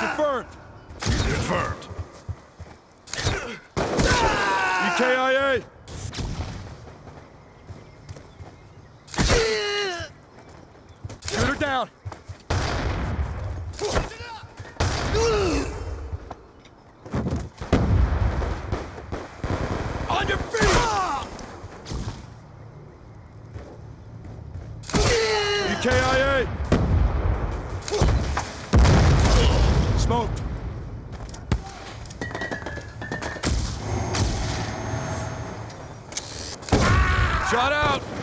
Confirmed. Confirmed. EKIA. Shooter down. On your feet! EKIA! Smoked. Shot out!